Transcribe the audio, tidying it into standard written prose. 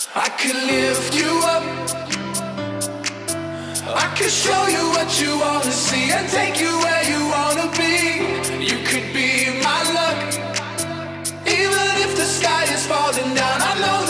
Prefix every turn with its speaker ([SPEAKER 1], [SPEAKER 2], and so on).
[SPEAKER 1] I could lift you up, I could show you what you wanna see and take you where you wanna be. You could be my luck, even if the sky is falling down. I know